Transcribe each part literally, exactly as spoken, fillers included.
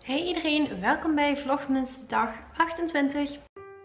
Hey iedereen, welkom bij Vlogmas dag achtentwintig.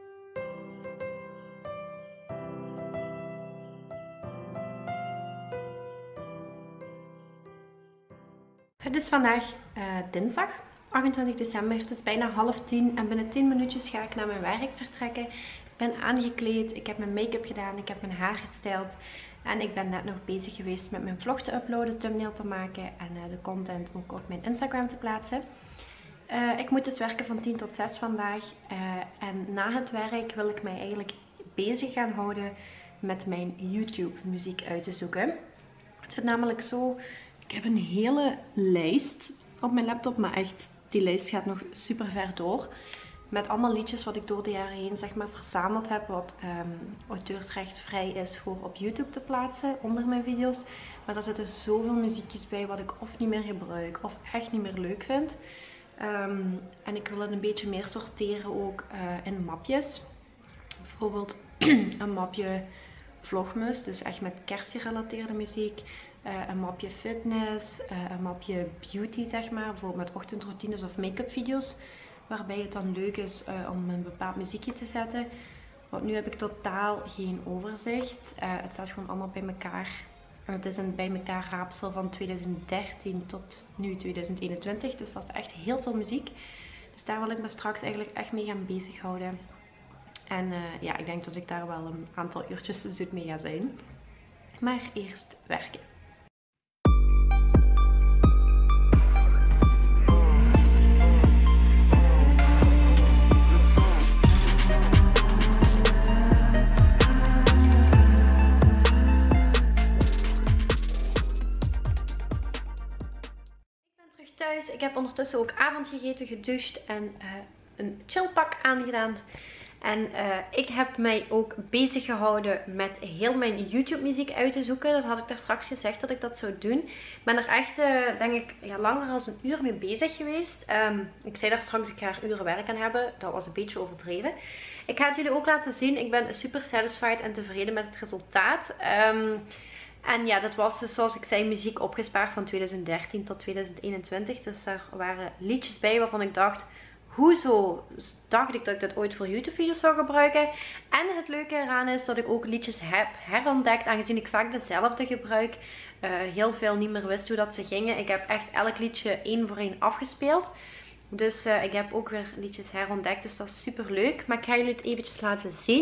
Het is vandaag uh, dinsdag, achtentwintig december. Het is bijna half tien en binnen tien minuutjes ga ik naar mijn werk vertrekken. Ik ben aangekleed, ik heb mijn make-up gedaan, ik heb mijn haar gestyled. En ik ben net nog bezig geweest met mijn vlog te uploaden, thumbnail te maken en uh, de content ook op mijn Instagram te plaatsen. Uh, ik moet dus werken van tien tot zes vandaag. Uh, en na het werk wil ik mij eigenlijk bezig gaan houden met mijn YouTube muziek uit te zoeken. Het zit namelijk zo, ik heb een hele lijst op mijn laptop, maar echt, die lijst gaat nog super ver door. Met allemaal liedjes wat ik door de jaren heen zeg maar verzameld heb, wat um, auteursrechtvrij is voor op YouTube te plaatsen onder mijn video's. Maar daar zitten zoveel muziekjes bij wat ik of niet meer gebruik of echt niet meer leuk vind. Um, en ik wil het een beetje meer sorteren ook uh, in mapjes. Bijvoorbeeld een mapje vlogmus, dus echt met kerstgerelateerde muziek. Uh, een mapje fitness, uh, een mapje beauty zeg maar, bijvoorbeeld met ochtendroutines of make-up video's. Waarbij het dan leuk is uh, om een bepaald muziekje te zetten. Want nu heb ik totaal geen overzicht. Uh, het staat gewoon allemaal bij elkaar. En het is een bij elkaar raapsel van tweeduizend dertien tot nu tweeduizend eenentwintig. Dus dat is echt heel veel muziek. Dus daar wil ik me straks eigenlijk echt mee gaan bezighouden. En uh, ja, ik denk dat ik daar wel een aantal uurtjes zoet mee ga zijn. Maar eerst werken. Thuis. Ik heb ondertussen ook avondgegeten, gedoucht en uh, een chillpak aangedaan. En uh, ik heb mij ook bezig gehouden met heel mijn YouTube muziek uit te zoeken. Dat had ik daar straks gezegd dat ik dat zou doen. Ik ben er echt, uh, denk ik, ja, langer dan een uur mee bezig geweest. Um, ik zei daar straks, ik ga er uren werk aan hebben. Dat was een beetje overdreven. Ik ga het jullie ook laten zien. Ik ben super satisfied en tevreden met het resultaat. Um, En ja, dat was dus zoals ik zei muziek opgespaard van tweeduizend dertien tot tweeduizend eenentwintig. Dus daar waren liedjes bij waarvan ik dacht, hoezo dacht ik dat ik dat ooit voor YouTube video's zou gebruiken. En het leuke eraan is dat ik ook liedjes heb herontdekt, aangezien ik vaak dezelfde gebruik. Uh, heel veel niet meer wist hoe dat ze gingen. Ik heb echt elk liedje één voor één afgespeeld. Dus uh, ik heb ook weer liedjes herontdekt, dus dat is super leuk. Maar ik ga jullie het eventjes laten zien.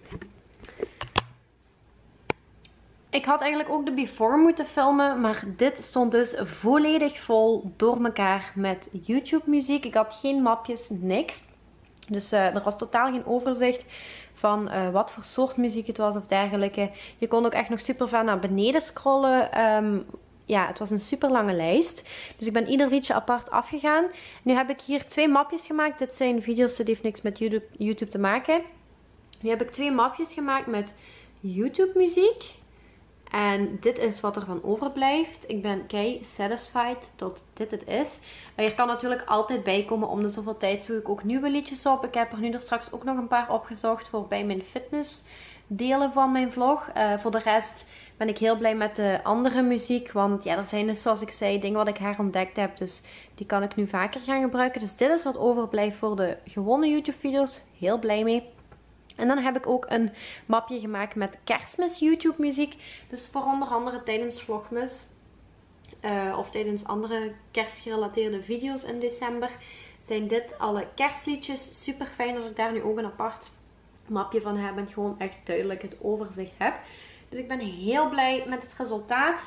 Ik had eigenlijk ook de before moeten filmen, maar dit stond dus volledig vol door elkaar met YouTube muziek. Ik had geen mapjes, niks. Dus uh, er was totaal geen overzicht van uh, wat voor soort muziek het was of dergelijke. Je kon ook echt nog super ver naar beneden scrollen. Um, ja, het was een super lange lijst. Dus ik ben ieder liedje apart afgegaan. Nu heb ik hier twee mapjes gemaakt. Dit zijn video's, dit heeft niks met YouTube, YouTube te maken. Nu heb ik twee mapjes gemaakt met YouTube muziek. En dit is wat er van overblijft. Ik ben kei satisfied dat dit het is. Er kan natuurlijk altijd bij komen. Om de zoveel tijd zoek ik ook nieuwe liedjes op. Ik heb er nu er straks ook nog een paar opgezocht voor bij mijn fitness delen van mijn vlog. Uh, voor de rest ben ik heel blij met de andere muziek. Want ja, er zijn dus zoals ik zei dingen wat ik herontdekt heb. Dus die kan ik nu vaker gaan gebruiken. Dus dit is wat overblijft voor de gewone YouTube video's. Heel blij mee. En dan heb ik ook een mapje gemaakt met kerstmis YouTube muziek. Dus voor onder andere tijdens vlogmas uh, of tijdens andere kerstgerelateerde video's in december zijn dit alle kerstliedjes. Super fijn dat ik daar nu ook een apart mapje van heb en gewoon echt duidelijk het overzicht heb. Dus ik ben heel blij met het resultaat.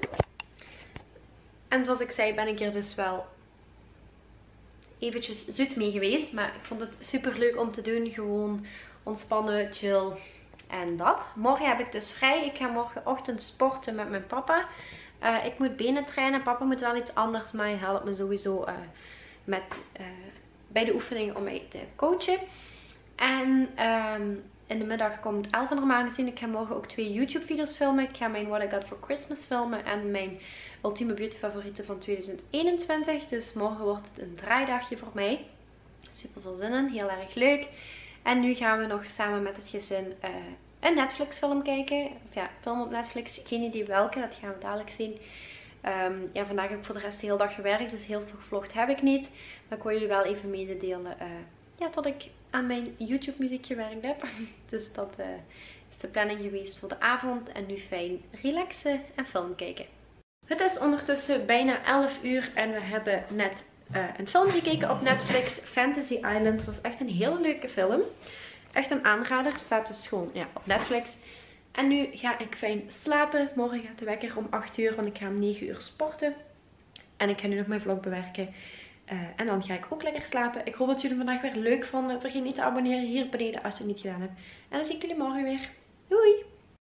En zoals ik zei ben ik er dus wel eventjes zoet mee geweest. Maar ik vond het super leuk om te doen. Gewoon ontspannen, chill en dat. Morgen heb ik dus vrij. Ik ga morgenochtend sporten met mijn papa. Uh, ik moet benen trainen. Papa moet wel iets anders, maar hij helpt me sowieso uh, met, uh, bij de oefeningen om mij te coachen. En um, in de middag komt Elf normaal gezien. Ik ga morgen ook twee YouTube video's filmen. Ik ga mijn What I Got for Christmas filmen en mijn ultieme beauty favorieten van tweeduizend eenentwintig. Dus morgen wordt het een draaidagje voor mij. Super veel zin in. Heel erg leuk. En nu gaan we nog samen met het gezin uh, een Netflix film kijken. Of ja, film op Netflix. Geen idee welke. Dat gaan we dadelijk zien. Um, ja, vandaag heb ik voor de rest de hele dag gewerkt. Dus heel veel gevlogd heb ik niet. Maar ik wil jullie wel even mededelen uh, ja, dat ik aan mijn YouTube muziek gewerkt heb. Dus dat uh, is de planning geweest voor de avond. En nu fijn relaxen en film kijken. Het is ondertussen bijna elf uur en we hebben net uh, een film gekeken op Netflix. Fantasy Island. Het was echt een hele leuke film. Echt een aanrader. Staat dus gewoon ja, op Netflix. En nu ga ik fijn slapen. Morgen gaat de wekker om acht uur, want ik ga om negen uur sporten. En ik ga nu nog mijn vlog bewerken. Uh, en dan ga ik ook lekker slapen. Ik hoop dat jullie vandaag weer leuk vonden. Vergeet niet te abonneren hier beneden als je het niet gedaan hebt. En dan zie ik jullie morgen weer. Doei!